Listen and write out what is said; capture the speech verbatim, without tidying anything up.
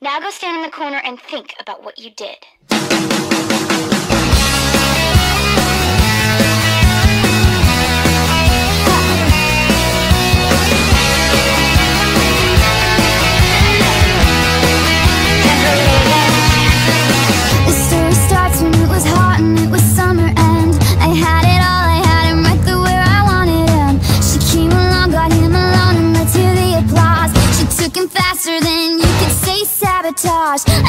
Now go stand in the corner and think about what you did. The story starts when it was hot and it was summer, and I had it all, I had him right there where I wanted him. She came along, got him alone, and let's hear the applause. She took him faster than you could say sabotage.